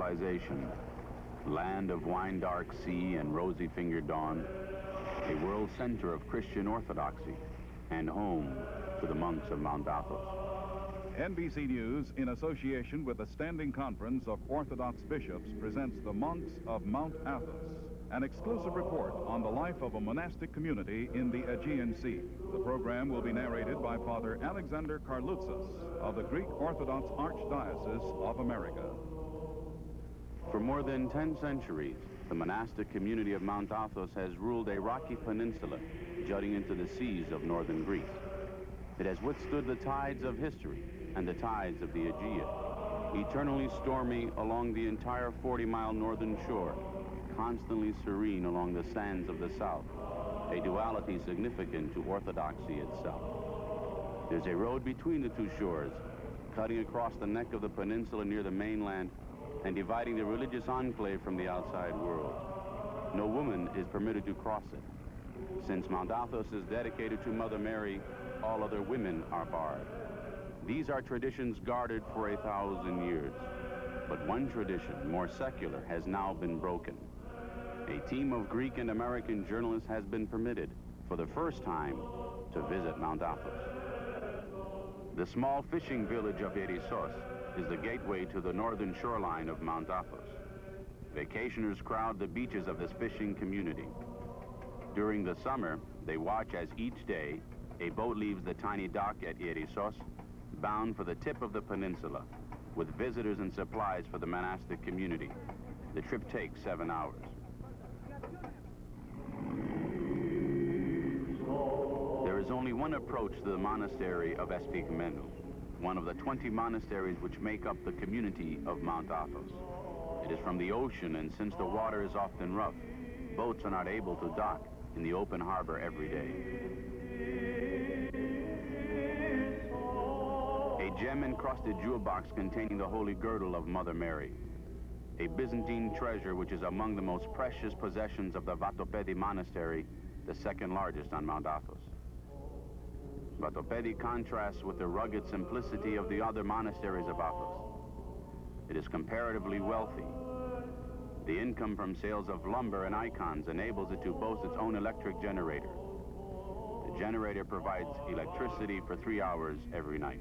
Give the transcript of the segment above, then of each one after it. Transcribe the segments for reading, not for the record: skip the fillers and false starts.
civilization, land of wine-dark sea and rosy-fingered dawn, a world center of Christian orthodoxy, and home to the monks of Mount Athos. NBC News, in association with the Standing Conference of Orthodox Bishops, presents the Monks of Mount Athos, an exclusive report on the life of a monastic community in the Aegean Sea. The program will be narrated by Father Alexander Karloutsas of the Greek Orthodox Archdiocese of America. For more than 10 centuries, the monastic community of Mount Athos has ruled a rocky peninsula jutting into the seas of northern Greece. It has withstood the tides of history and the tides of the Aegean, eternally stormy along the entire 40-mile northern shore, constantly serene along the sands of the south, a duality significant to orthodoxy itself. There's a road between the two shores, cutting across the neck of the peninsula near the mainland and dividing the religious enclave from the outside world. No woman is permitted to cross it. Since Mount Athos is dedicated to Mother Mary, all other women are barred. These are traditions guarded for 1,000 years. But one tradition, more secular, has now been broken. A team of Greek and American journalists has been permitted, for the first time, to visit Mount Athos. The small fishing village of Erissos is the gateway to the northern shoreline of Mount Athos. Vacationers crowd the beaches of this fishing community. During the summer, they watch as each day a boat leaves the tiny dock at Erissos, bound for the tip of the peninsula, with visitors and supplies for the monastic community. The trip takes 7 hours. There is only one approach to the monastery of Espigmenou, one of the 20 monasteries which make up the community of Mount Athos. It is from the ocean, and since the water is often rough, boats are not able to dock in the open harbor every day. A gem-encrusted jewel box containing the holy girdle of Mother Mary, a Byzantine treasure which is among the most precious possessions of the Vatopedi Monastery, the second largest on Mount Athos. Vatopedi contrasts with the rugged simplicity of the other monasteries of Athos. It is comparatively wealthy. The income from sales of lumber and icons enables it to boast its own electric generator. The generator provides electricity for 3 hours every night.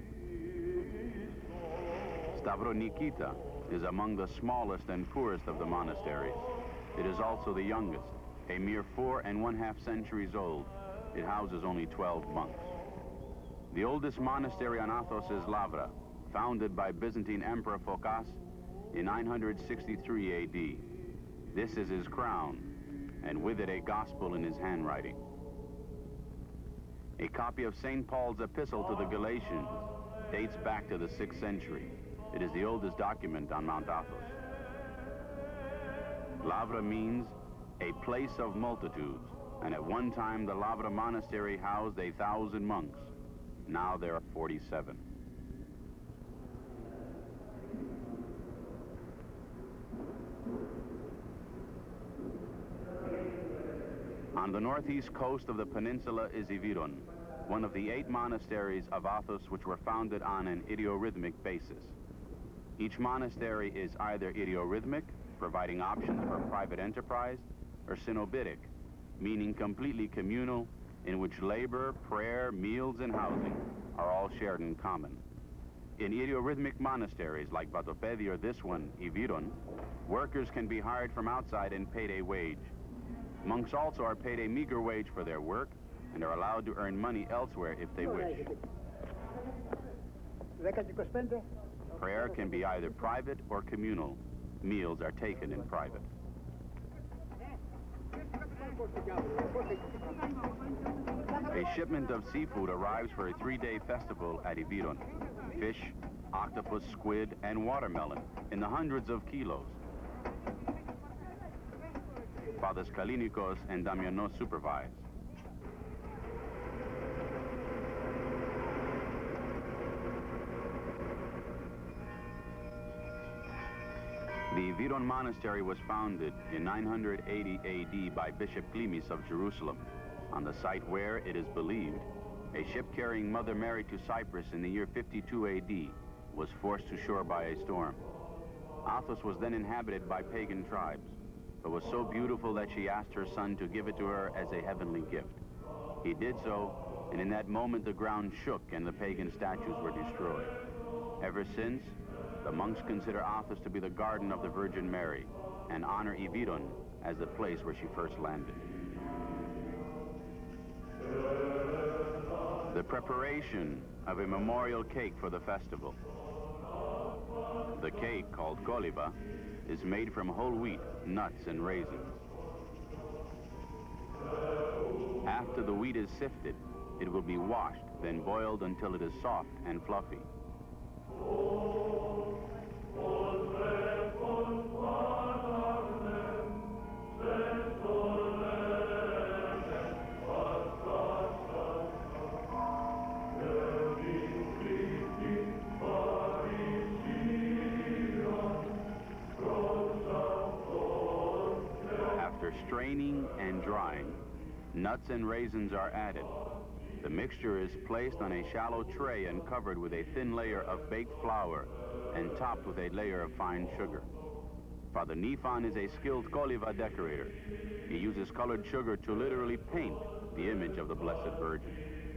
Stavronikita is among the smallest and poorest of the monasteries. It is also the youngest, a mere 4 1/2 centuries old. It houses only 12 monks. The oldest monastery on Athos is Lavra, founded by Byzantine Emperor Phocas in 963 AD. This is his crown, and with it a gospel in his handwriting. A copy of St. Paul's epistle to the Galatians dates back to the 6th century. It is the oldest document on Mount Athos. Lavra means a place of multitudes, and at one time the Lavra monastery housed 1,000 monks. Now there are 47. On the northeast coast of the peninsula is Iviron, one of the 8 monasteries of Athos which were founded on an idiorhythmic basis. Each monastery is either idiorhythmic, providing options for private enterprise, or synobitic, meaning completely communal, in which labor, prayer, meals, and housing are all shared in common. In idiorhythmic monasteries like Vatopedi or this one, Iviron, workers can be hired from outside and paid a wage. Monks also are paid a meager wage for their work and are allowed to earn money elsewhere if they wish. Prayer can be either private or communal. Meals are taken in private. A shipment of seafood arrives for a 3-day festival at Iviron. Fish, octopus, squid, and watermelon in the hundreds of kilos. Fathers Kalinikos and Damianos supervise. The Iviron Monastery was founded in 980 AD by Bishop Klimis of Jerusalem, on the site where, it is believed, a ship carrying Mother Mary to Cyprus in the year 52 AD was forced to shore by a storm. Athos was then inhabited by pagan tribes, but was so beautiful that she asked her son to give it to her as a heavenly gift. He did so, and in that moment the ground shook and the pagan statues were destroyed. Ever since, the monks consider Athos to be the garden of the Virgin Mary and honor Yvidon as the place where she first landed. The preparation of a memorial cake for the festival. The cake, called coliba, is made from whole wheat, nuts, and raisins. After the wheat is sifted, it will be washed, then boiled until it is soft and fluffy. After straining and drying, nuts and raisins are added. The mixture is placed on a shallow tray and covered with a thin layer of baked flour and topped with a layer of fine sugar. Father Nifon is a skilled coliva decorator. He uses colored sugar to literally paint the image of the Blessed Virgin.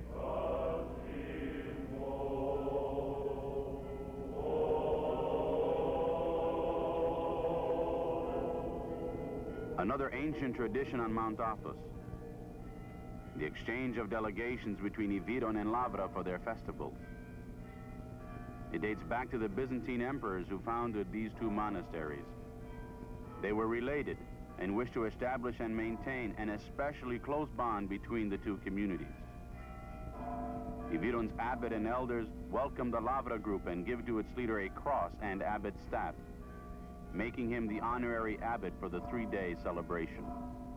Another ancient tradition on Mount Athos, the exchange of delegations between Yvidon and Lavra for their festivals. It dates back to the Byzantine emperors who founded these two monasteries. They were related and wished to establish and maintain an especially close bond between the two communities. Yvidon's abbot and elders welcomed the Lavra group and give to its leader a cross and abbot's staff, making him the honorary abbot for the 3-day celebration.